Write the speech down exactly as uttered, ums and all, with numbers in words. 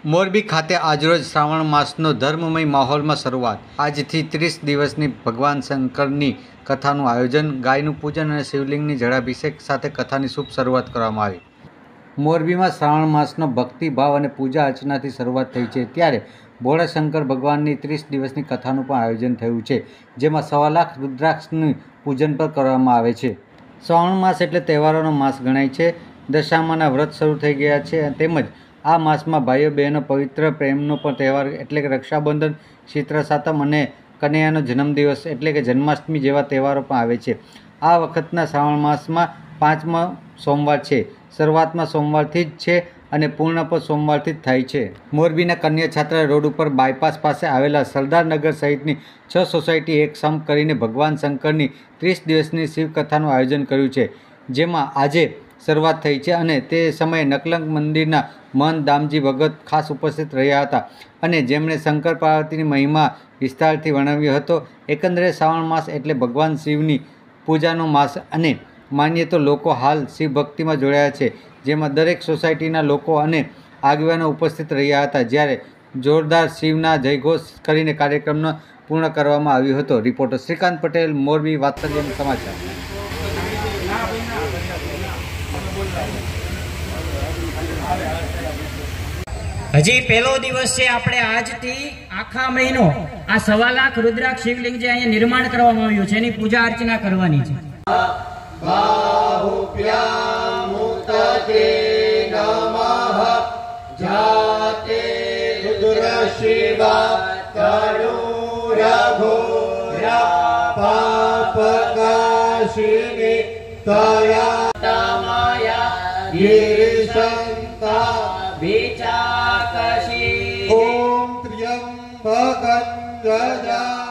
મોરબી ખાતે આજરોજ શ્રાવણ માસનો ધર્મમય માહોલમાં શરૂઆત। આજથી ત્રીસ દિવસની ભગવાન શંકરની કથાનું આયોજન, ગાયનું પૂજન અને શિવલિંગની જળાભિષેક સાથે કથાની શુભ શરૂઆત કરવામાં આવી। મોરબીમાં શ્રાવણ માસનો ભક્તિભાવ અને પૂજા અર્ચનાથી શરૂઆત થઈ છે, ત્યારે ભોળા શંકર ભગવાનની ત્રીસ દિવસની કથાનું પણ આયોજન થયું છે, જેમાં સવા લાખ રુદ્રાક્ષનું પૂજન પણ કરવામાં આવે છે। શ્રાવણ માસ એટલે તહેવારોનો માસ ગણાય છે। દશામાના વ્રત શરૂ થઈ ગયા છે, તેમજ આ માસમાં ભાઈઓ બહેનો પવિત્ર પ્રેમનો પણ તહેવાર એટલે કે રક્ષાબંધન, ચિત્ર સાતમ અને કનૈયાનો જન્મદિવસ એટલે કે જન્માષ્ટમી જેવા તહેવારો પણ આવે છે। આ વખતના શ્રાવણ માસમાં પાંચમો સોમવાર છે। શરૂઆતમાં સોમવારથી જ છે અને પૂર્ણ પણ સોમવારથી જ થાય છે। મોરબીના કન્યા છાત્રા રોડ ઉપર બાયપાસ પાસે આવેલા સરદારનગર સહિતની છ સોસાયટી એક સંપ કરીને ભગવાન શંકરની ત્રીસ દિવસની શિવકથાનું આયોજન કર્યું છે, જેમાં આજે શરૂઆત થઈ છે અને તે સમયે નકલંક મંદિરના મહંત દામજી ભગત ખાસ ઉપસ્થિત રહ્યા હતા અને જેમણે શંકર પાર્વતીની મહિમા વિસ્તારથી વર્ણવ્યો હતો। એકંદરે શ્રાવણ માસ એટલે ભગવાન શિવની પૂજાનો માસ અને માનીએ તો લોકો હાલ શિવ ભક્તિમાં જોડાયા છે, જેમાં દરેક સોસાયટીના લોકો અને આગેવાનો ઉપસ્થિત રહ્યા હતા, જ્યારે જોરદાર શિવના જયઘોષ કરીને કાર્યક્રમનો પૂર્ણ કરવામાં આવ્યો હતો। રિપોર્ટર શ્રીકાંત પટેલ, મોરબી, વાત્સલ્ય સમાચાર। હજી પહેલો દિવસ છે, આપણે આજથી આખા મહિનો આ સવા લાખ રુદ્રાક્ષ શિવલિંગ જે અહીંયા નિર્માણ કરવામાં આવ્યું છે એની પૂજા અર્ચના કરવાની છે। ओम त्र्यंबकं गजाननं